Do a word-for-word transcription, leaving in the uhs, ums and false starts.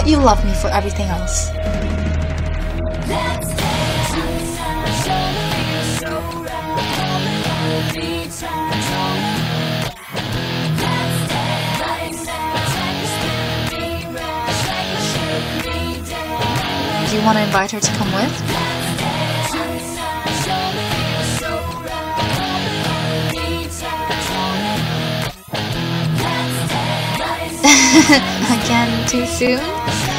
you love me for everything else. Do you want to invite her to come with? Again, too soon?